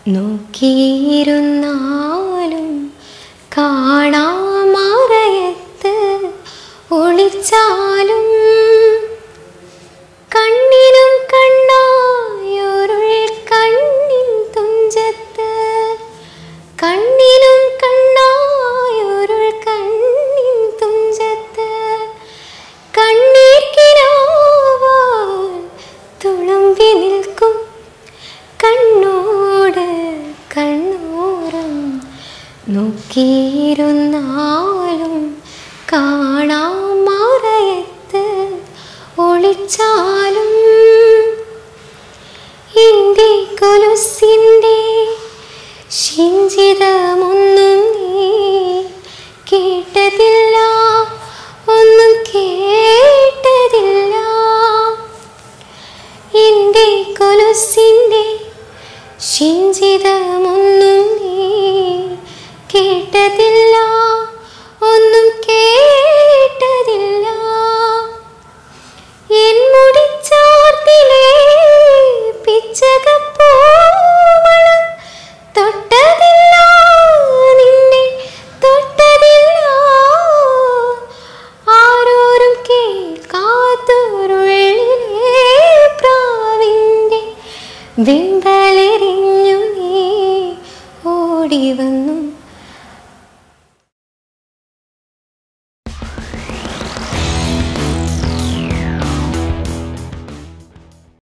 നോക്കിയിരുന്നാലും കാണാമറയത്ത് ഒളിച്ചാലും കണ്ണിനും കണ്ണായൊരുൾ കണ്ണിൻ തുഞ്ചത്ത് കണ്ണിനും കണ്ണായൊരുൾ കണ്ണിൻ തുഞ്ചത്ത് കണ്ണീർ കിനാവാൽ തുളുമ്പി നിൽക്കും കണ്ണോട് കണ്ണോരം നോക്കിയിരുന്നാലും കാണാമറയത്ത് ഒളിച്ചാലും എൻ്റെ കൊലുസിൻ്റെ ശിഞ്ചിതമൊന്നും നീ കേട്ടതില്ല ഒന്നും കേട്ടതില്ല എൻ്റെ കൊലുസിൻ്റെ ശിഞ്ചിതമൊന്നും നീ കേട്ടതില്ല ഒന്നും കേട്ടതില്ല എൻ മുടിച്ചാർത്തിലെ പിച്ചകപ്പൂവളം തൊട്ടതില്ല നിന്നെ തൊട്ടതില്ല ആരോരും കേൾക്കാത്തൊരുള്ളിലെ പ്രാവിൻ്റെ വെമ്പലെറിഞ്ഞു നീ ഓടി വന്നു